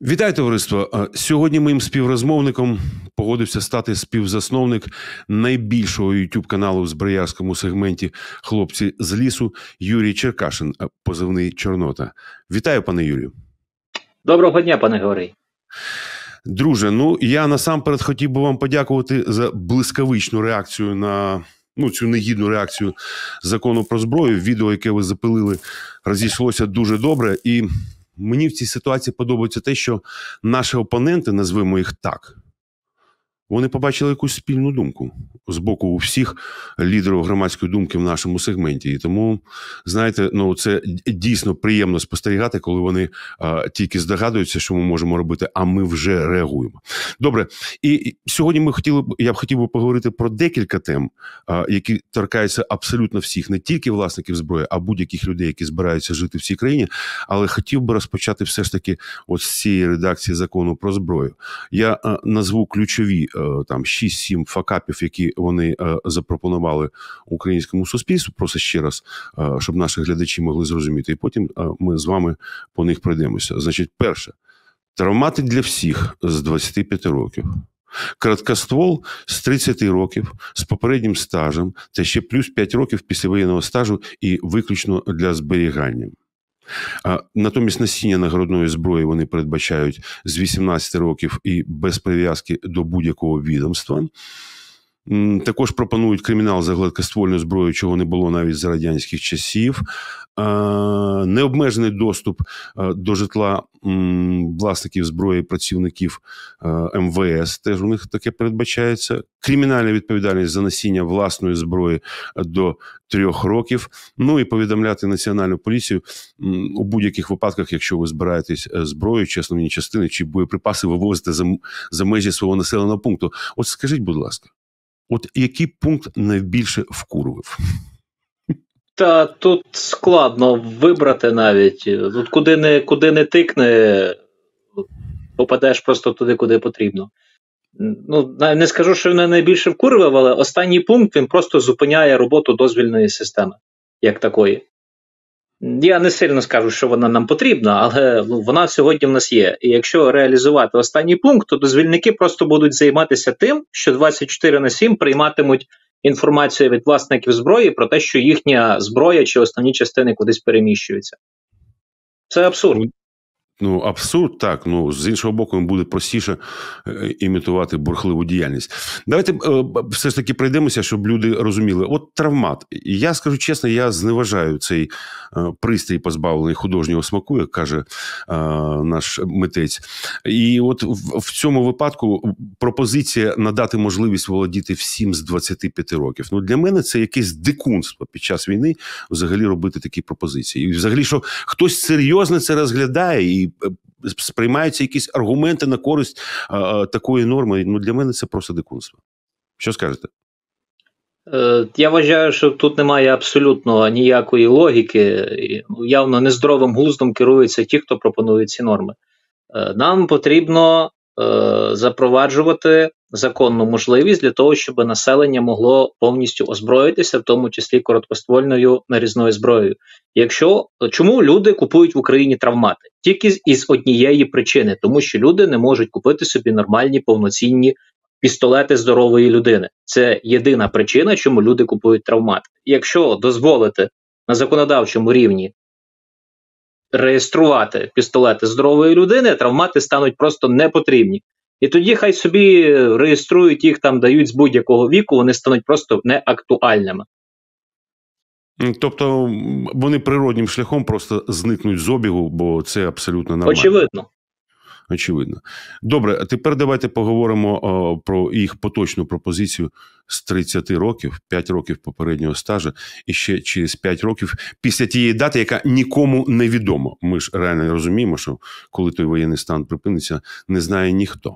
Вітаю, товариство! Сьогодні моїм співрозмовником погодився стати співзасновник найбільшого YouTube-каналу в зброярському сегменті «Хлопці з лісу» Юрій Черкашин, позивний Чорнота. Вітаю, пане Юрію. Доброго дня, пане Георгій. Друже, я насамперед хотів би вам подякувати за блискавичну реакцію на цю негідну реакцію закону про зброю. Відео, яке ви запилили, розійшлося дуже добре. І мені в цій ситуації подобається те, що наші опоненти, назвемо їх так, вони побачили якусь спільну думку з боку у всіх лідерів громадської думки в нашому сегменті. І тому, знаєте, це дійсно приємно спостерігати, коли вони тільки здогадуються, що ми можемо робити, а ми вже реагуємо. Добре, і сьогодні я б хотів би поговорити про декілька тем, які торкаються абсолютно всіх, не тільки власників зброї, а будь-яких людей, які збираються жити в цій країні. Але хотів би розпочати все ж таки з цієї редакції закону про зброю. Я назву ключові 6-7 факапів, які вони запропонували українському суспільству, просто ще раз, щоб наші глядачі могли зрозуміти, і потім ми з вами по них пройдемося. Значить, перше, травмати для всіх з 25 років. Короткоствол з 30 років, з попереднім стажем, та ще плюс 5 років післявоєнного стажу і виключно для зберігання. Натомість носіння нагородної зброї вони передбачають з 18 років і без прив'язки до будь-якого відомства. Також пропонують кримінал за гладкоствольну зброю, чого не було навіть за радянських часів. Необмежений доступ до житла власників зброї, працівників МВС, теж у них таке передбачається. Кримінальна відповідальність за носіння власної зброї до 3 років. І повідомляти Національну поліцію у будь-яких випадках, якщо ви збираєтесь зброю, чи основні частини, чи боєприпаси вивозите за межі свого населеного пункту. От скажіть, будь ласка, який пункт найбільше вкурвив? Та тут складно вибрати навіть. Тут куди не тикне, попадеш просто туди, куди потрібно. Не скажу, що він найбільше вкурвив, але останній пункт, він просто зупиняє роботу дозвільної системи, як такої. Я не сильно скажу, що вона нам потрібна, але вона сьогодні в нас є. І якщо реалізувати останній пункт, то дозвільники просто будуть займатися тим, що 24/7 прийматимуть інформацію від власників зброї про те, що їхня зброя чи основні частини кудись переміщуються. Це абсурд. Абсурд, так. З іншого боку, їм буде простіше імітувати бурхливу діяльність. Давайте все ж таки пройдемося, щоб люди розуміли. Травмат. Я скажу чесно, я зневажаю цей пристрій, позбавлений художнього смаку, як каже наш митець. І в цьому випадку пропозиція надати можливість володіти всім з 25 років. Для мене це якесь дикунство під час війни взагалі робити такі пропозиції. І взагалі, що хтось серйозно це розглядає і сприймаються якісь аргументи на користь такої норми. Для мене це просто дикунство. Що скажете? Я вважаю, що тут немає абсолютно ніякої логіки. Явно нездоровим глуздом керуються ті, хто пропонує ці норми. Нам потрібно запроваджувати законну можливість для того, щоб населення могло повністю озброїтися, в тому числі короткоствольною нарізною зброєю. Чому люди купують в Україні травмати? Тільки із однієї причини, тому що люди не можуть купити собі нормальні, повноцінні пістолети здорової людини. Це єдина причина, чому люди купують травмати. Якщо дозволити на законодавчому рівні реєструвати пістолети здорової людини, травмати стануть просто непотрібні. І тоді хай собі реєструють їх, дають з будь-якого віку, вони стануть просто неактуальними. Тобто вони природнім шляхом просто зникнуть з обігу, бо це абсолютно нормально. Очевидно. Добре, а тепер давайте поговоримо про їх поточну пропозицію з 30 років, 5 років попереднього стажу, і ще через 5 років після тієї дати, яка нікому не відома. Ми ж реально розуміємо, що коли той воєнний стан припиниться, не знає ніхто.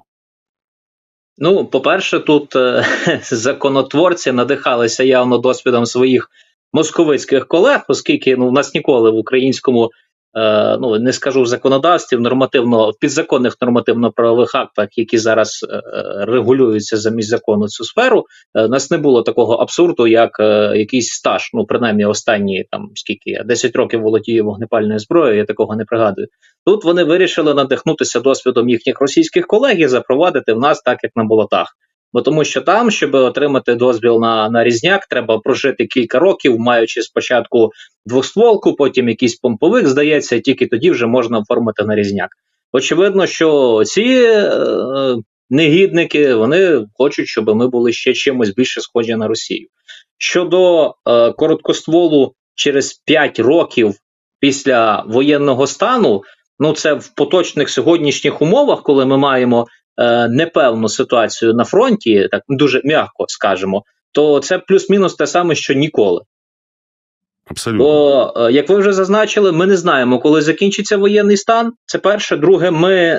По-перше, тут законотворці надихалися явно досвідом своїх московицьких колег, оскільки у нас ніколи в українському ну не скажу в законодавстві, в підзаконних нормативно-правових актах, які зараз регулюються замість закону цю сферу, у нас не було такого абсурду, як якийсь стаж, ну принаймні останні там скільки я 10 років володію вогнепальною зброєю, я такого не пригадую. Тут вони вирішили надихнутися досвідом їхніх російських колег і запровадити в нас так, як на болотах. Бо тому що там, щоб отримати дозвіл на різняк, треба прожити кілька років, маючи спочатку двохстволку, потім якийсь помповик, здається, і тільки тоді вже можна оформити на різняк. Очевидно, що ці негідники, вони хочуть, щоб ми були ще чимось більше схожі на Росію. Щодо короткостволу через 5 років після воєнного стану, ну це в поточних сьогоднішніх умовах, коли ми маємо непевну ситуацію на фронті, так дуже м'яко скажемо, то це плюс-мінус те саме, що ніколи. Абсолютно. Бо, як ви вже зазначили, ми не знаємо, коли закінчиться воєнний стан. Це перше. Друге,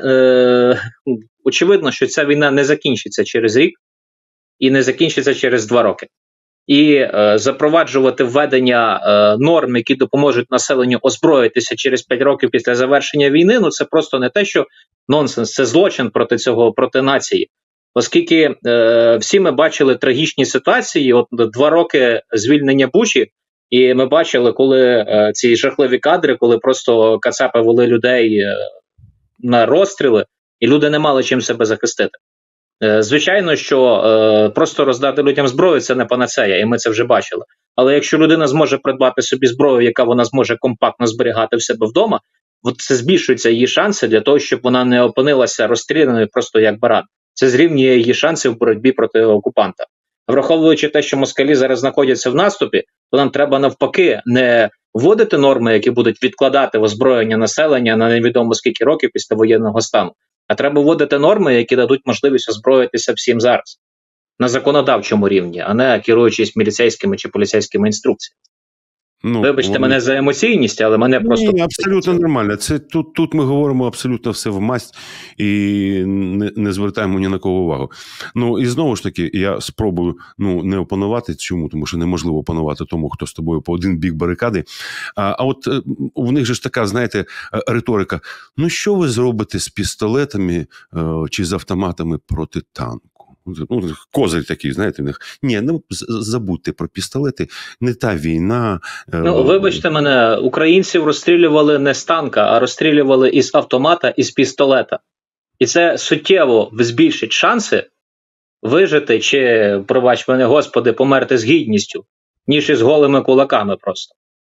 очевидно, що ця війна не закінчиться через рік і не закінчиться через 2 роки. І запроваджувати введення норм, які допоможуть населенню озброїтися через 5 років після завершення війни, ну це просто не те, що нонсенс, це злочин проти нації. Оскільки всі ми бачили трагічні ситуації, от 2 роки звільнення Бучі, і ми бачили, коли ці жахливі кадри, коли просто кацапи вели людей на розстріли, і люди не мали чим себе захистити. Звичайно, що просто роздати людям зброю – це не панацея, і ми це вже бачили. Але якщо людина зможе придбати собі зброю, яка вона зможе компактно зберігати в себе вдома, це збільшується її шанси для того, щоб вона не опинилася розстріляною просто як баран. Це зрівнює її шанси в боротьбі проти окупанта. Враховуючи те, що москалі зараз знаходяться в наступі, то нам треба навпаки не вводити норми, які будуть відкладати озброєння населення на невідомо скільки років після воєнного стану, а треба вводити норми, які дадуть можливість озброїтися всім зараз. На законодавчому рівні, а не керуючись міліцейськими чи поліцейськими інструкціями. Ну, вибачте мене за емоційність, але мене просто... Ні, абсолютно нормально. Це тут ми говоримо абсолютно все в масть і не звертаємо ні на кого увагу. Ну, і знову ж таки, я спробую не опанувати. Чому? Тому що неможливо опанувати тому, хто з тобою по один бік барикади. А от у них же ж така, знаєте, риторика. Ну, що ви зробите з пістолетами чи з автоматами проти танку? Ну, козир такий, знаєте, в них. Ні, забудьте про пістолети, не та війна. Ну, вибачте мене, українців розстрілювали не з танка, а розстрілювали із автомата, із пістолета. І це суттєво збільшить шанси вижити чи, пробач мене, Господи, померти з гідністю, ніж із голими кулаками просто.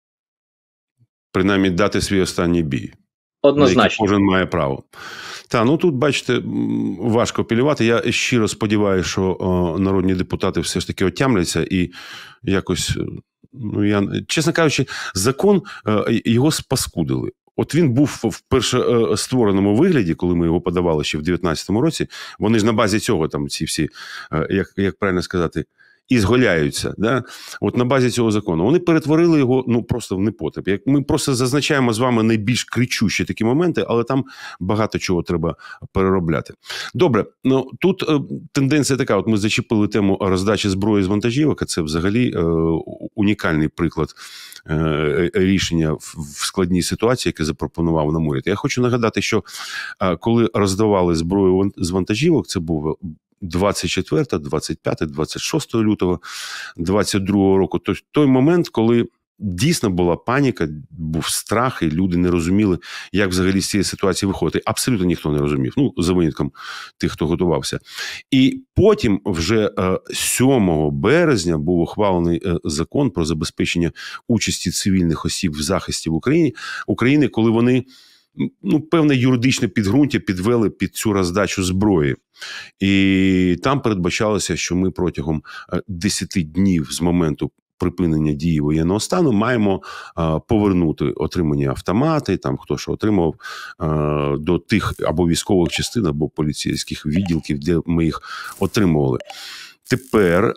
Принаймні дати свій останній бій. Однозначно. На який кожен має право. Ну тут, бачите, важко апелювати. Я щиро сподіваюся, що народні депутати все ж таки отямляться і якось, чесно кажучи, закон, його спаскудили. От він був в першоствореному вигляді, коли ми його подавали ще в 2019 році. Вони ж на базі цього, там ці всі, як правильно сказати, і зголяються. Да? От на базі цього закону. Вони перетворили його просто в непотріб. Ми просто зазначаємо з вами найбільш кричущі такі моменти, але там багато чого треба переробляти. Добре, тут тенденція така. От ми зачепили тему роздачі зброї з вантажівок, а це взагалі унікальний приклад рішення в складній ситуації, яке запропонував нам уряд. Я хочу нагадати, що коли роздавали зброю з вантажівок, це був 24, 25, 26 лютого 22 року. Той момент, коли дійсно була паніка, був страх, і люди не розуміли, як взагалі з цієї ситуації виходити. Абсолютно ніхто не розумів, за винятком тих, хто готувався. І потім вже 7 березня був ухвалений закон про забезпечення участі цивільних осіб в захисті в України, коли вони певне юридичне підґрунтя підвели під цю роздачу зброї. І там передбачалося, що ми протягом 10 днів з моменту припинення дії воєнного стану маємо повернути отримані автомати, там хто що отримав, до тих або військових частин, або поліцейських відділків, де ми їх отримували. Тепер...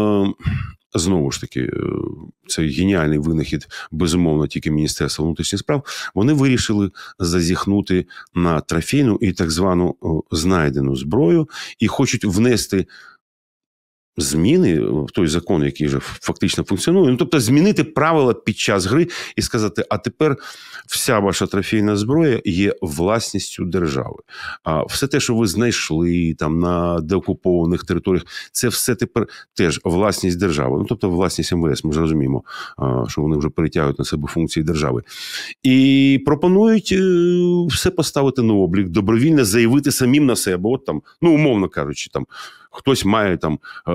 Знову ж таки, це геніальний винахід, безумовно, тільки Міністерства внутрішніх справ. Вони вирішили зазіхнути на трофейну і так звану знайдену зброю і хочуть внести зміни в той закон, який вже фактично функціонує. Ну, тобто змінити правила під час гри і сказати, а тепер вся ваша трофейна зброя є власністю держави. А все те, що ви знайшли там на деокупованих територіях, це все тепер теж власність держави. Ну, тобто власність МВС. Ми ж розуміємо, що вони вже перетягують на себе функції держави. І пропонують все поставити на облік, добровільно заявити самим на себе. От там, ну, умовно кажучи, там хтось має там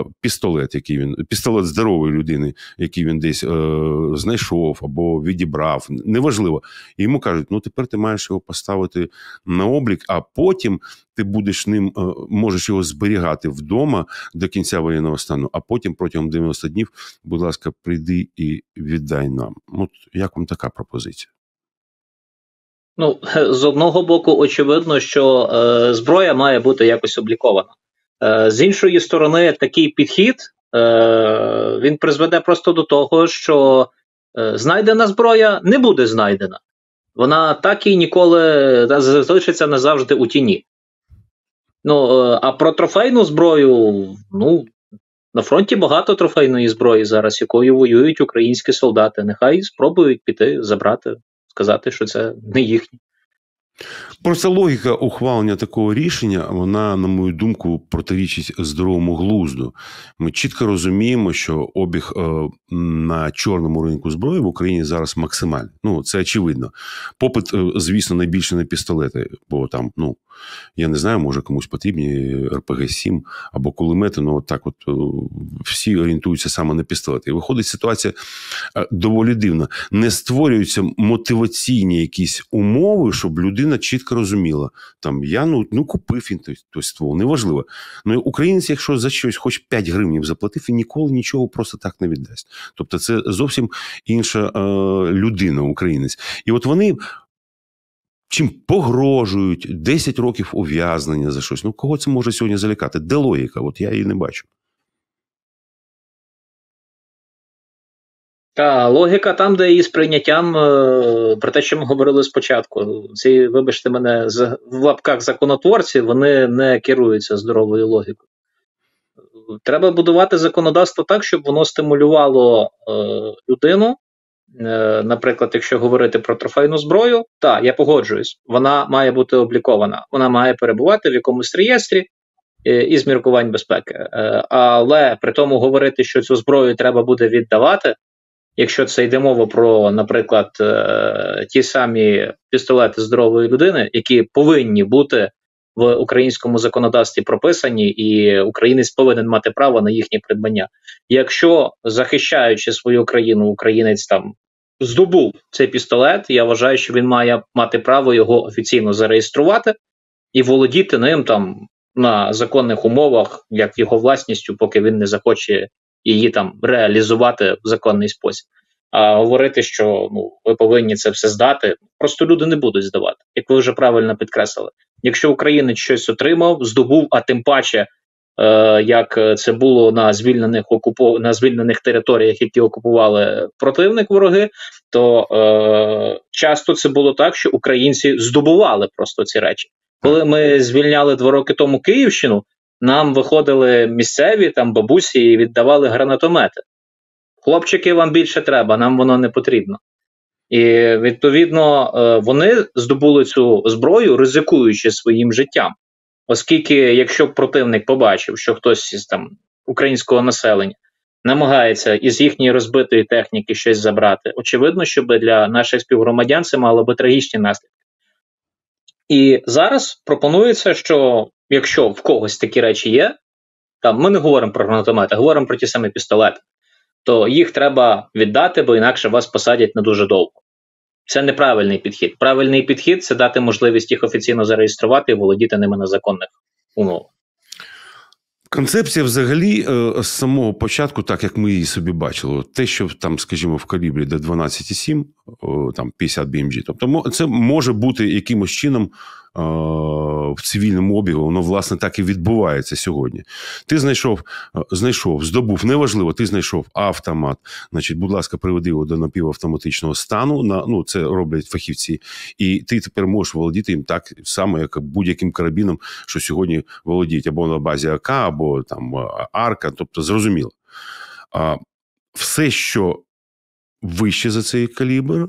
пістолет здорової людини, який він десь знайшов або відібрав, неважливо. І йому кажуть, ну тепер ти маєш його поставити на облік, а потім ти будеш ним, можеш його зберігати вдома до кінця воєнного стану, а потім протягом 90 днів, будь ласка, прийди і віддай нам. От як вам така пропозиція? Ну, з одного боку, очевидно, що зброя має бути якось облікована. З іншої сторони, такий підхід, він призведе просто до того, що знайдена зброя не буде знайдена. Вона так і ніколи залишиться назавжди у тіні. Ну, а про трофейну зброю, ну, на фронті багато трофейної зброї зараз, якою воюють українські солдати. Нехай спробують піти, забрати, сказати, що це не їхнє. Просто логіка ухвалення такого рішення, вона, на мою думку, протирічить здоровому глузду. Ми чітко розуміємо, що обіг на чорному ринку зброї в Україні зараз максимальний. Ну, це очевидно. Попит, звісно, найбільше на пістолети, бо там, ну, я не знаю, може комусь потрібні РПГ-7 або кулемети, ну, от так от всі орієнтуються саме на пістолети. І виходить ситуація доволі дивна. Не створюються мотиваційні якісь умови, щоб людина чітко розуміла, там, я, ну купив він той ствол, неважливо. Ну, українець, якщо за щось хоч 5 гривень заплатив, він ніколи нічого просто так не віддасть. Тобто це зовсім інша людина, українець. І от вони чим погрожують, 10 років ув'язнення за щось. Ну, кого це може сьогодні залякати? Де логіка? От я її не бачу. Та логіка там, де і з прийняттям, про те, що ми говорили спочатку. Ці, вибачте мене, в лапках законотворці, вони не керуються здоровою логікою. Треба будувати законодавство так, щоб воно стимулювало людину. Наприклад, якщо говорити про трофейну зброю, так, я погоджуюсь, вона має бути облікована, вона має перебувати в якомусь реєстрі із міркувань безпеки. Але при тому говорити, що цю зброю треба буде віддавати, якщо це йде мова про, наприклад, ті самі пістолети здорової людини, які повинні бути в українському законодавстві прописані, і українець повинен мати право на їхнє придбання. Якщо, захищаючи свою країну, українець там здобув цей пістолет, я вважаю, що він має мати право його офіційно зареєструвати і володіти ним там на законних умовах, як його власністю, поки він не захоче її там реалізувати в законний спосіб. А говорити, що ви повинні це все здати, просто люди не будуть здавати, як ви вже правильно підкреслили. Якщо українець щось отримав, здобув, а тим паче, як це було на звільнених територіях, які окупували противник, вороги, то часто це було так, що українці здобували просто ці речі. Коли ми звільняли 2 роки тому Київщину, нам виходили місцеві там бабусі і віддавали гранатомети. Хлопчики, вам більше треба, нам воно не потрібно. І, відповідно, вони здобули цю зброю, ризикуючи своїм життям. Оскільки, якщо противник побачив, що хтось із там українського населення намагається із їхньої розбитої техніки щось забрати, очевидно, що для наших співгромадян це мало би трагічні наслідки. І зараз пропонується, що якщо в когось такі речі є, там ми не говоримо про гранатомети, говоримо про ті самі пістолети, то їх треба віддати, бо інакше вас посадять на дуже довго. Це неправильний підхід. Правильний підхід – це дати можливість їх офіційно зареєструвати і володіти ними на законних умовах. Концепція взагалі з самого початку, так як ми її собі бачили, те, що там, скажімо, в калібрі до 12,7, там 50 BMG, тобто це може бути якимось чином в цивільному обігу, воно, власне, так і відбувається сьогодні. Ти знайшов, здобув, неважливо, ти знайшов автомат, значить, будь ласка, приведи його до напівавтоматичного стану, це роблять фахівці, і ти тепер можеш володіти їм так само, як будь-яким карабіном, що сьогодні володіють або на базі АК, або там Арка, тобто зрозуміло. Все, що вище за цей калібр,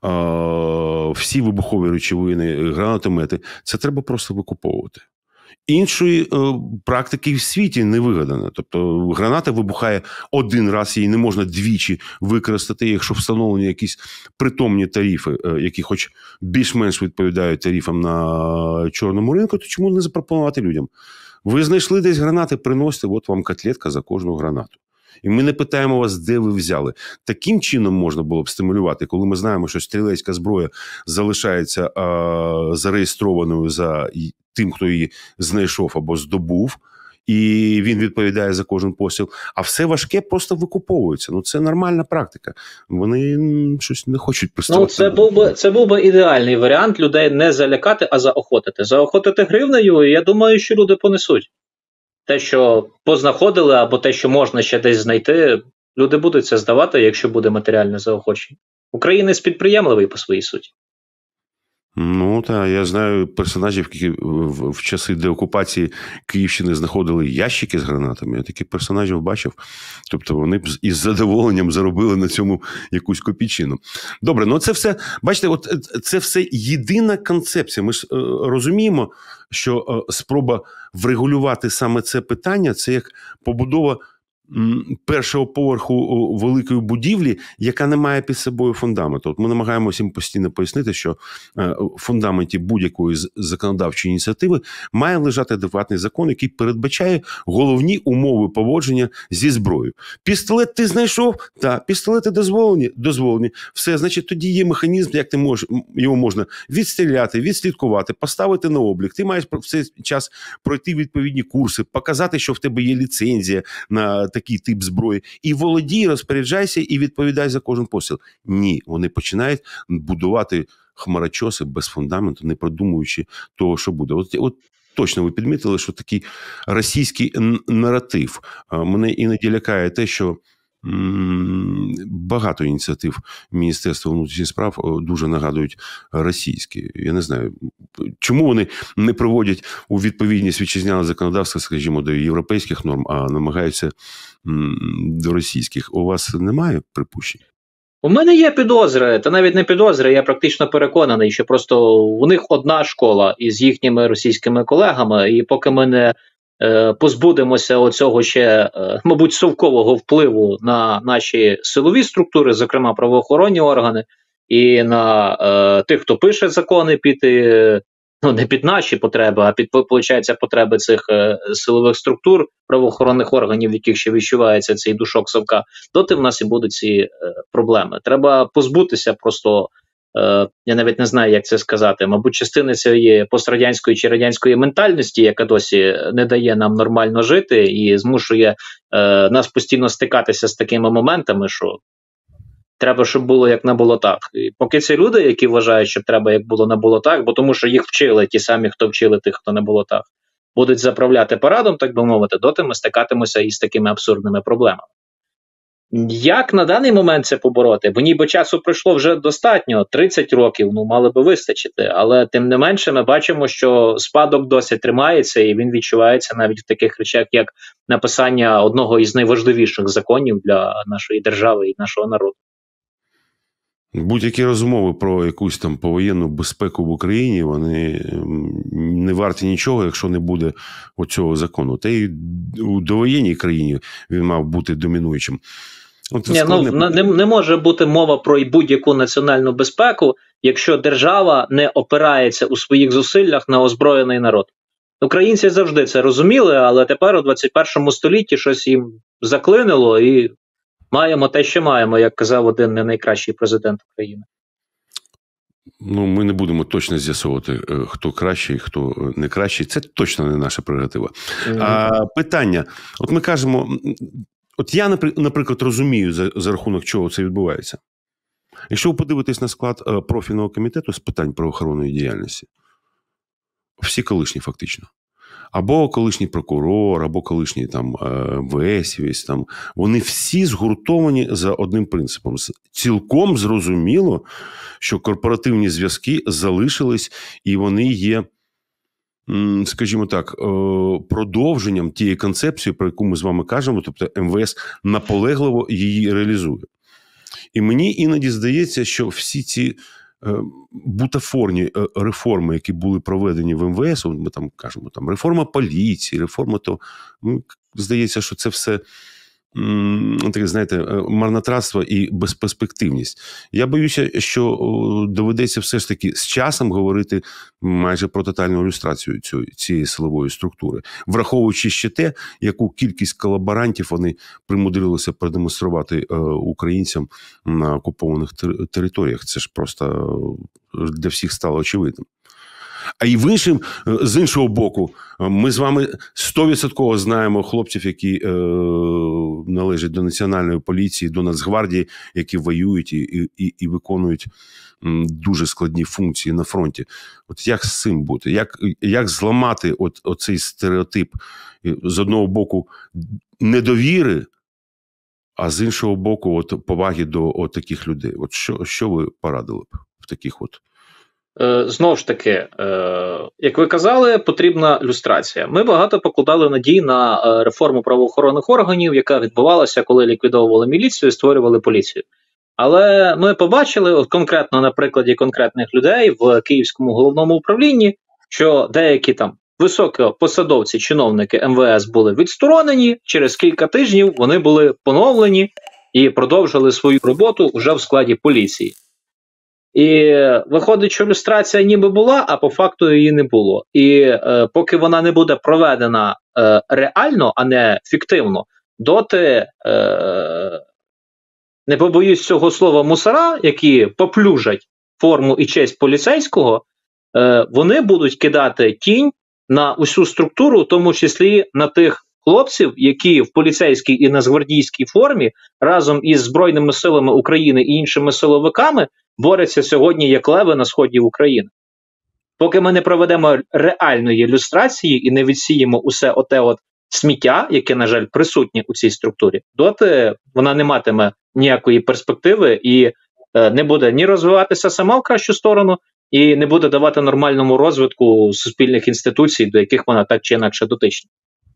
всі вибухові речовини, гранатомети, це треба просто викуповувати. Іншої практики в світі не вигадано. Тобто граната вибухає один раз, її не можна двічі використати, якщо встановлені якісь притомні тарифи, які хоч більш-менш відповідають тарифам на чорному ринку, то чому не запропонувати людям? Ви знайшли десь гранати, приносите, от вам котлетка за кожну гранату. І ми не питаємо вас, де ви взяли. Таким чином можна було б стимулювати, коли ми знаємо, що стрілецька зброя залишається зареєстрованою за тим, хто її знайшов або здобув, і він відповідає за кожен постріл. А все важке просто викуповується. Це нормальна практика. Вони щось не хочуть приставати. Це був би ідеальний варіант людей не залякати, а заохотити. Заохотити гривнею, і я думаю, що люди понесуть. Те, що познаходили, або те, що можна ще десь знайти, люди будуть це здавати, якщо буде матеріальне заохочення. Українець підприємливий по своїй суті. Так, я знаю персонажів, які в часи деокупації Київщини знаходили ящики з гранатами. Я таких персонажів бачив. Тобто вони б із задоволенням заробили на цьому якусь копійчину. Добре, це все, бачите, це все єдина концепція. Ми ж розуміємо, що спроба врегулювати саме це питання, це як побудова першого поверху великої будівлі, яка не має під собою фундаменту. Ми намагаємося їм постійно пояснити, що в фундаменті будь-якої законодавчої ініціативи має лежати адекватний закон, який передбачає головні умови поводження зі зброєю. Пістолет ти знайшов? Так. Пістолети дозволені. Все, значить, тоді є механізм, як його можна відстріляти, відслідкувати, поставити на облік. Ти маєш в цей час пройти відповідні курси, показати, що в тебе є ліцензія на такий тип зброї, і володій, розпоряджайся і відповідай за кожен постріл. Ні, вони починають будувати хмарочоси без фундаменту, не продумуючи того, що буде. От точно ви підмітили, що такий російський наратив. Мене іноді лякає те, що багато ініціатив Міністерства внутрішніх справ дуже нагадують російські. Я не знаю, чому вони не приводять у відповідність вітчизняного законодавства, скажімо, до європейських норм, а намагаються до російських. У вас немає припущень? У мене є підозри, та навіть не підозри, я практично переконаний, що просто у них одна школа із їхніми російськими колегами, і поки ми не позбудемося оцього ще, мабуть, совкового впливу на наші силові структури, зокрема правоохоронні органи, і на тих, хто пише закони під, не під наші потреби, а під, виходить, потреби цих силових структур, правоохоронних органів, в яких ще відчувається цей душок совка, доти в нас і будуть ці проблеми. Треба позбутися просто, я навіть не знаю, як це сказати, мабуть, частини цієї пострадянської чи радянської ментальності, яка досі не дає нам нормально жити і змушує нас постійно стикатися з такими моментами, що треба, щоб було як на болотах. І поки ці люди, які вважають, що треба як було на болотах, бо тому що їх вчили ті самі, хто вчили тих, хто на болотах, будуть заправляти парадом, так би мовити, доти ми стикатимося із такими абсурдними проблемами. Як на даний момент це побороти? Бо ніби часу пройшло вже достатньо, 30 років, мали би вистачити, але тим не менше ми бачимо, що спадок досі тримається і він відчувається навіть в таких речах, як написання одного із найважливіших законів для нашої держави і нашого народу. Будь-які розмови про якусь там повоєнну безпеку в Україні, вони не варті нічого, якщо не буде оцього закону. Та й у довоєнній країні він мав бути домінуючим. Не може бути мова про будь-яку національну безпеку, якщо держава не опирається у своїх зусиллях на озброєний народ. Українці завжди це розуміли, але тепер у 21 столітті щось їм заклинило і маємо те, що маємо, як казав один не найкращий президент України. Ми не будемо точно з'ясовувати, хто кращий, хто не кращий. Це точно не наша прерогатива. Питання. От ми кажемо, от я, наприклад, розумію, за рахунок чого це відбувається. Якщо ви подивитесь на склад профільного комітету з питань правоохоронної діяльності, всі колишні фактично. Або колишній прокурор, або колишній там МВСівець, там, вони всі згуртовані за одним принципом. Цілком зрозуміло, що корпоративні зв'язки залишились, і вони є, скажімо так, продовженням тієї концепції, про яку ми з вами кажемо, тобто МВС наполегливо її реалізує. І мені іноді здається, що всі ці бутафорні реформи, які були проведені в МВС, ми там кажемо, там реформа поліції, реформа то, здається, що це все таке, знаєте, марнотратство і безперспективність. Я боюся, що доведеться все ж таки з часом говорити майже про тотальну ілюстрацію цієї силової структури, враховуючи ще те, яку кількість колаборантів вони примудрилися продемонструвати українцям на окупованих територіях. Це ж просто для всіх стало очевидним. А і з іншого боку, ми з вами 100% знаємо хлопців, які належать до Національної поліції, до Нацгвардії, які воюють і виконують дуже складні функції на фронті. От як з цим бути? Як зламати оцей стереотип з одного боку недовіри, а з іншого боку поваги до таких людей? От що ви порадили б в таких от? Знову ж таки, як ви казали, потрібна люстрація. Ми багато покладали надій на реформу правоохоронних органів, яка відбувалася, коли ліквідовували міліцію і створювали поліцію. Але ми побачили, от конкретно на прикладі конкретних людей в Київському головному управлінні, що деякі там високопосадовці, чиновники МВС були відсторонені, через кілька тижнів вони були поновлені і продовжили свою роботу вже в складі поліції. І виходить, що люстрація ніби була, а по факту її не було. І поки вона не буде проведена реально, а не фіктивно, доти, не побоюсь цього слова, мусора, які поплюжать форму і честь поліцейського, вони будуть кидати тінь на усю структуру, в тому числі на тих хлопців, які в поліцейській і нацгвардійській формі разом із Збройними силами України і іншими силовиками борються сьогодні як леви на сході України. Поки ми не проведемо реальної люстрації і не відсіємо усе оте сміття, яке, на жаль, присутнє у цій структурі, доти вона не матиме ніякої перспективи і не буде ні розвиватися сама в кращу сторону, і не буде давати нормальному розвитку суспільних інституцій, до яких вона так чи інакше дотична.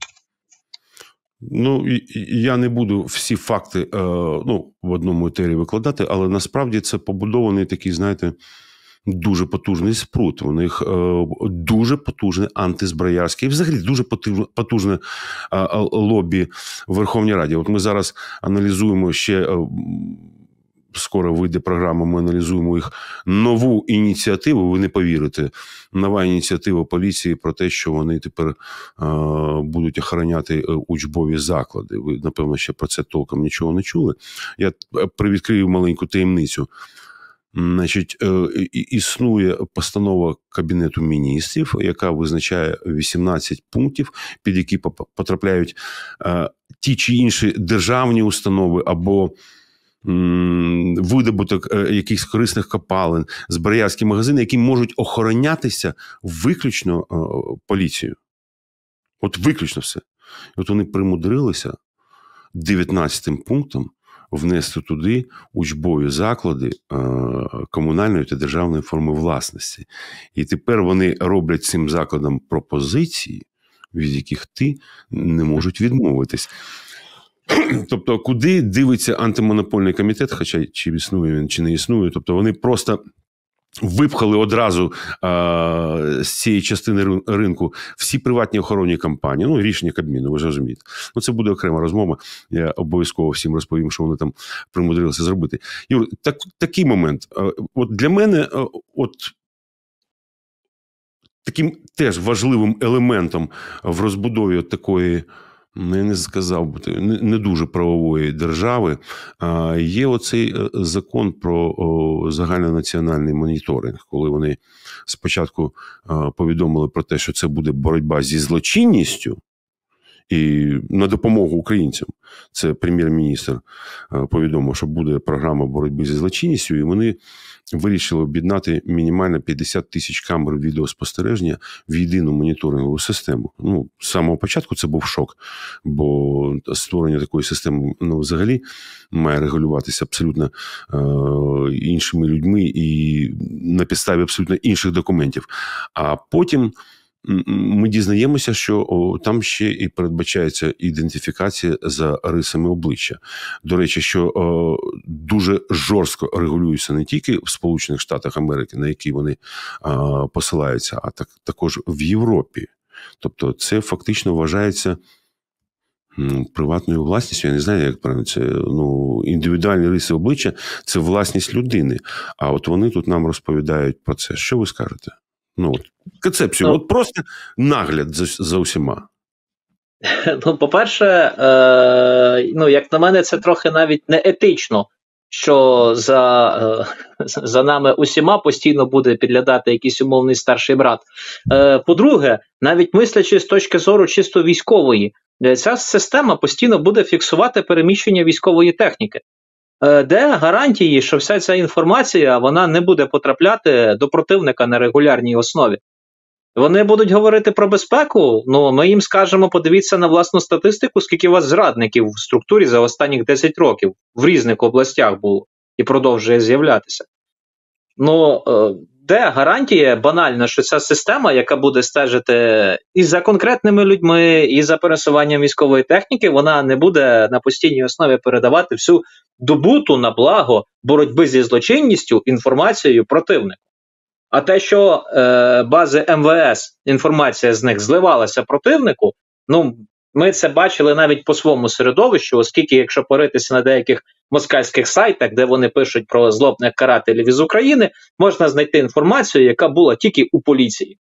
Ну, я не буду всі факти в одному етері викладати, але насправді це побудований такий, знаєте, дуже потужний спрут. У них дуже потужне антизброярське і взагалі дуже потужне лобі в Верховній Раді. От ми зараз аналізуємо ще, скоро вийде програма, ми аналізуємо їх нову ініціативу, ви не повірите, нова ініціатива поліції про те, що вони тепер будуть охороняти учбові заклади. Ви, напевно, ще про це толком нічого не чули. Я привідкрию маленьку таємницю. Значить, існує постанова Кабінету міністрів, яка визначає 18 пунктів, під які потрапляють ті чи інші державні установи або видобуток якихось корисних копалин, зброярські магазини, які можуть охоронятися виключно поліцією. От виключно все. От вони примудрилися 19-м пунктом внести туди учбові заклади комунальної та державної форми власності. І тепер вони роблять цим закладам пропозиції, від яких ти не можуть відмовитись. Тобто, куди дивиться антимонопольний комітет, хоча чи існує він, чи не існує, тобто вони просто випхали одразу з цієї частини ринку всі приватні охоронні компанії, ну, рішення Кабміну, ви ж розумієте. Ну, це буде окрема розмова, я обов'язково всім розповім, що вони там примудрилися зробити. Юр, такий момент. От для мене, таким теж важливим елементом в розбудові такої, я не сказав би, не дуже правової держави, є оцей закон про загальнонаціональний моніторинг, коли вони спочатку повідомили про те, що це буде боротьба зі злочинністю, і на допомогу українцям. Це прем'єр-міністр повідомив, що буде програма боротьби зі злочинністю, і вони вирішили об'єднати мінімально 50 тисяч камер відеоспостереження в єдину моніторингову систему. Ну, з самого початку це був шок, бо створення такої системи, ну, взагалі має регулюватися абсолютно іншими людьми і на підставі абсолютно інших документів. А потім ми дізнаємося, що там ще і передбачається ідентифікація за рисами обличчя. До речі, що дуже жорстко регулюється не тільки в Сполучених Штатах Америки, на які вони посилаються, а також в Європі. Тобто це фактично вважається приватною власністю. Я не знаю, як правильно це. Ну, індивідуальні риси обличчя – це власність людини. А от вони тут нам розповідають про це. Що ви скажете? Ну, от, концепцію. От просто нагляд за усіма. Ну, по-перше, як на мене, це трохи навіть не етично, що за нами усіма постійно буде підглядати якийсь умовний старший брат. По-друге, навіть мислячи з точки зору чисто військової, ця система постійно буде фіксувати переміщення військової техніки. Де гарантії, що вся ця інформація вона не буде потрапляти до противника на регулярній основі? Вони будуть говорити про безпеку, ну ми їм скажемо, подивіться на власну статистику, скільки у вас зрадників в структурі за останніх 10 років в різних областях було і продовжує з'являтися. Ну, де гарантія банально, що ця система, яка буде стежити і за конкретними людьми, і за пересуванням військової техніки, вона не буде на постійній основі передавати всю добуту на благо боротьби зі злочинністю інформацією противнику. А те, що бази МВС, інформація з них зливалася противнику, ну, ми це бачили навіть по своєму середовищу, оскільки, якщо поритися на деяких москальських сайтах, де вони пишуть про злобних карателів із України, можна знайти інформацію, яка була тільки у поліції.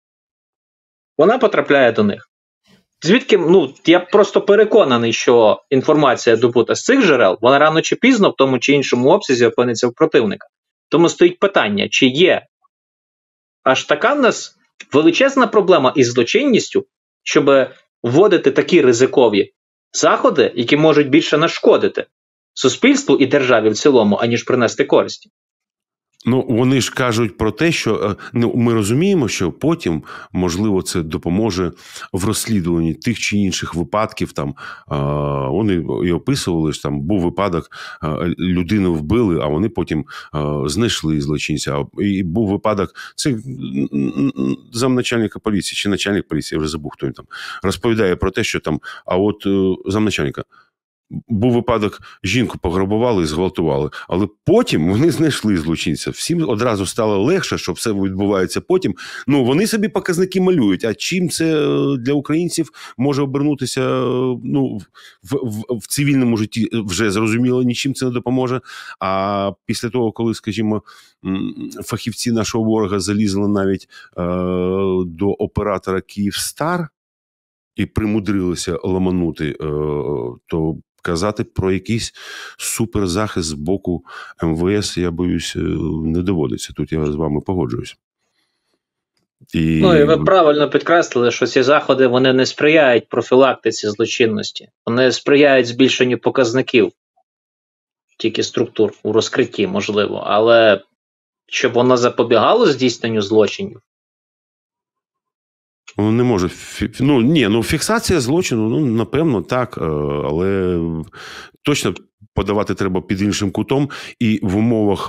Вона потрапляє до них. Звідки, ну, я просто переконаний, що інформація добута з цих джерел, вона рано чи пізно в тому чи іншому обсязі опиниться в противника. Тому стоїть питання, чи є аж така в нас величезна проблема із злочинністю, щоб вводити такі ризикові заходи, які можуть більше нашкодити суспільству і державі в цілому, аніж принести користі. Ну, вони ж кажуть про те, що ми розуміємо, що потім, можливо, це допоможе в розслідуванні тих чи інших випадків. Там вони і описували, що там був випадок, людину вбили, а вони потім знайшли злочинця. І був випадок, це замначальника поліції чи начальник поліції, я вже забув, хто він там, розповідає про те, що там, а от замначальника, був випадок, жінку пограбували і зґвалтували, але потім вони знайшли злочинця. Всім одразу стало легше, що все відбувається потім. Ну, вони собі показники малюють, а чим це для українців може обернутися, ну, в цивільному житті вже зрозуміло, нічим це не допоможе. А після того, коли, скажімо, фахівці нашого ворога залізли навіть до оператора «Київстар» і примудрилися ламанути, то казати про якийсь суперзахист з боку МВС, я боюсь, не доводиться. Тут я з вами погоджуюсь. Ну, і ви правильно підкреслили, що ці заходи, вони не сприяють профілактиці злочинності. Вони сприяють збільшенню показників, тільки структур у розкритті, можливо. Але щоб воно запобігало здійсненню злочинів, не може. Фіксація злочину, напевно, так, але точно подавати треба під іншим кутом. І в умовах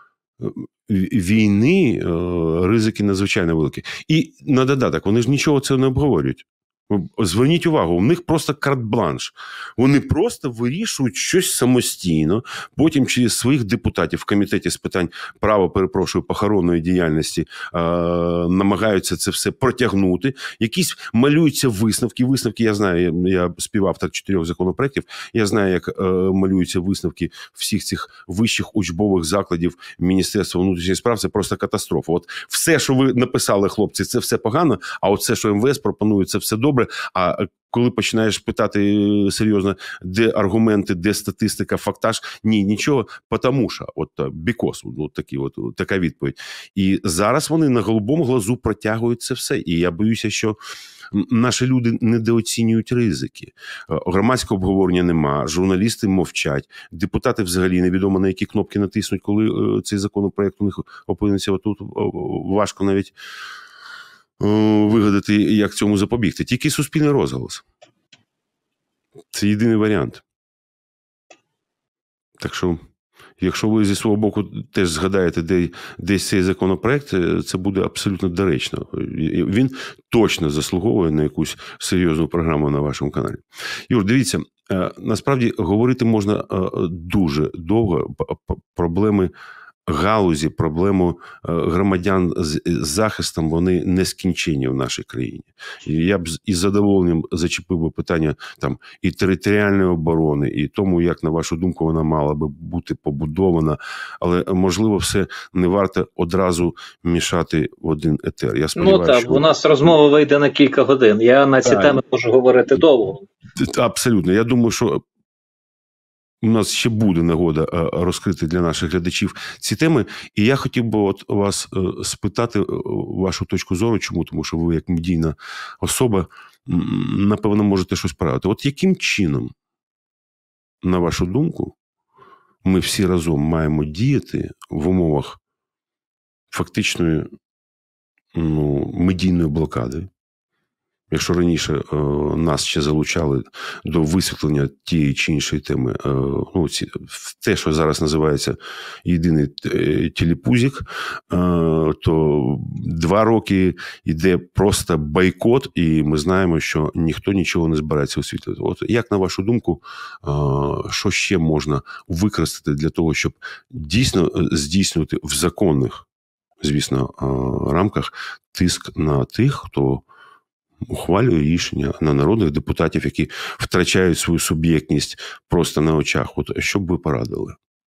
війни ризики надзвичайно великі. І на додаток, вони ж нічого цього не обговорюють. Зверніть увагу, у них просто карт-бланш. Вони просто вирішують щось самостійно, потім через своїх депутатів в комітеті з питань похоронної діяльності намагаються це все протягнути. Якісь малюються висновки. Висновки, я знаю, я співавтор 4 законопроєктів, я знаю, як малюються висновки всіх цих вищих учбових закладів Міністерства внутрішніх справ. Це просто катастрофа. От все, що ви написали, хлопці, це все погано, а от все, що МВС пропонує, це все добре. добре, а коли починаєш питати серйозно, де аргументи, де статистика, фактаж, ні, нічого, потому що, because, така відповідь. І зараз вони на голубому глазу протягують це все. І я боюся, що наші люди недооцінюють ризики. Громадського обговорення нема, журналісти мовчать, депутати взагалі невідомо на які кнопки натиснуть, коли цей законопроект у них опиниться. Отут важко навіть вигадати, як цьому запобігти. Тільки суспільний розголос. Це єдиний варіант. Так що, якщо ви зі свого боку теж згадаєте десь цей законопроект, це буде абсолютно доречно. Він точно заслуговує на якусь серйозну програму на вашому каналі. Юр, дивіться, насправді говорити можна дуже довго. Проблеми галузі, проблему громадян з захистом, вони нескінченні в нашій країні. І я б із задоволенням зачепив би питання там і територіальної оборони, і тому, як, на вашу думку, вона мала би бути побудована. Але, можливо, все не варто одразу мішати в один етер. Я сподіваюся, що... у нас розмова вийде на кілька годин. Я на ці теми можу говорити довго. Абсолютно. Я думаю, що у нас ще буде нагода розкрити для наших глядачів ці теми. І я хотів би вас спитати вашу точку зору. Чому? Тому що ви, як медійна особа, напевно, можете щось порадити. Яким чином, на вашу думку, ми всі разом маємо діяти в умовах фактичної медійної блокади? Якщо раніше нас ще залучали до висвітлення тієї чи іншої теми, те, що зараз називається єдиний телепузик, то 2 роки йде просто бойкот, і ми знаємо, що ніхто нічого не збирається освітлювати. Як, на вашу думку, що ще можна використати для того, щоб дійсно здійснювати в законних, звісно, рамках тиск на тих, хто ухвалює рішення, на народних депутатів, які втрачають свою суб'єктність просто на очах? Що б ви порадили?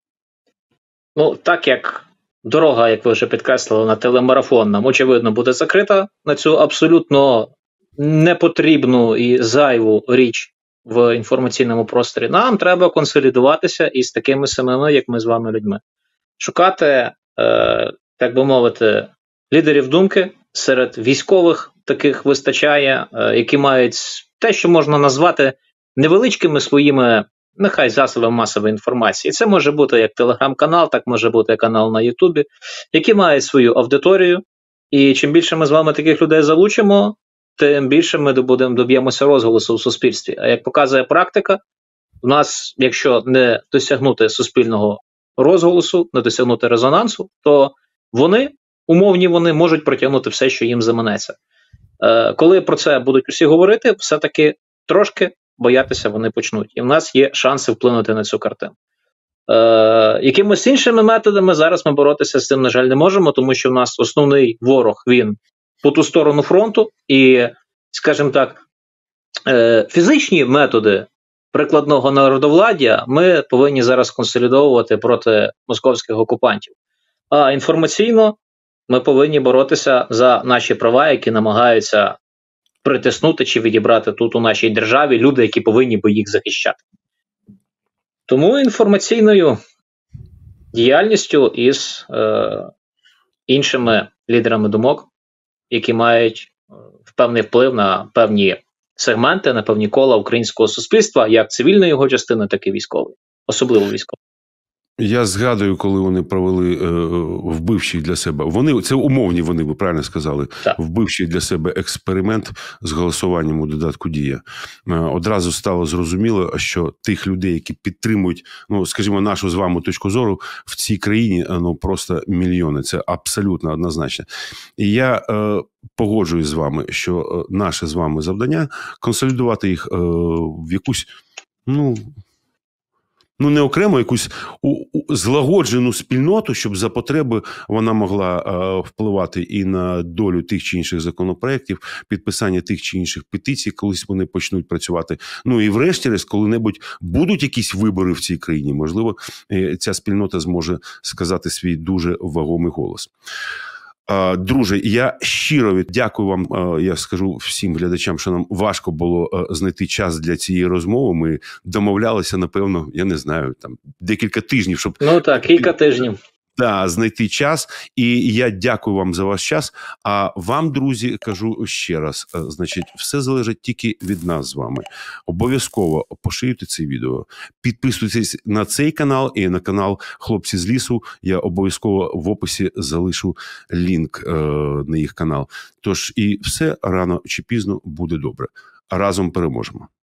Так як дорога, як ви вже підкреслили, на телемарафон нам, очевидно, буде закрита на цю абсолютно непотрібну і зайву річ в інформаційному просторі, нам треба консолідуватися із такими самими, як ми з вами, людьми. Шукати, так би мовити, лідерів думки серед військових, таких вистачає, які мають те, що можна назвати невеличкими своїми, нехай засобами масової інформації. Це може бути як телеграм-канал, так може бути канал на Ютубі, які мають свою аудиторію. І чим більше ми з вами таких людей залучимо, тим більше ми доб'ємося розголосу в суспільстві. А як показує практика, у нас, якщо не досягнути суспільного розголосу, не досягнути резонансу, то умовні вони можуть протягнути все, що їм заманеться. Коли про це будуть усі говорити, все-таки трошки боятися вони почнуть. І в нас є шанси вплинути на цю картину. Якимось іншими методами зараз ми боротися з цим, на жаль, не можемо, тому що в нас основний ворог, він по ту сторону фронту. І, скажімо так, фізичні методи прикладного народовладдя ми повинні зараз консолідовувати проти московських окупантів. А інформаційно ми повинні боротися за наші права, які намагаються притиснути чи відібрати тут у нашій державі люди, які повинні би їх захищати. Тому інформаційною діяльністю із іншими лідерами думок, які мають певний вплив на певні сегменти, на певні кола українського суспільства, як цивільної його частини, так і військової, особливо військової. Я згадую, коли вони провели вбивчий для себе, це умовні, ви правильно сказали, так. Вбивчий для себе експеримент з голосуванням у додатку «Дія». Одразу стало зрозуміло, що тих людей, які підтримують, скажімо, нашу з вами точку зору, в цій країні просто мільйони. Це абсолютно однозначно. І я погоджуюсь з вами, що наше з вами завдання – консолідувати їх в якусь, не окремо, якусь злагоджену спільноту, щоб за потреби вона могла впливати і на долю тих чи інших законопроєктів, підписання тих чи інших петицій, колись вони почнуть працювати. І врешті-решт, коли-небудь будуть якісь вибори в цій країні, можливо, ця спільнота зможе сказати свій дуже вагомий голос. Друже, я щиро дякую вам. Я скажу всім глядачам, що нам важко було знайти час для цієї розмови. Ми домовлялися, напевно, я не знаю, там декілька тижнів, щоб кілька тижнів. Знайти час. І я дякую вам за ваш час. А вам, друзі, кажу ще раз, значить, все залежить тільки від нас з вами. Обов'язково поширюйте це відео, підписуйтесь на цей канал і на канал «Хлопці з лісу». Я обов'язково в описі залишу лінк на їх канал. Тож і все рано чи пізно буде добре. Разом переможемо.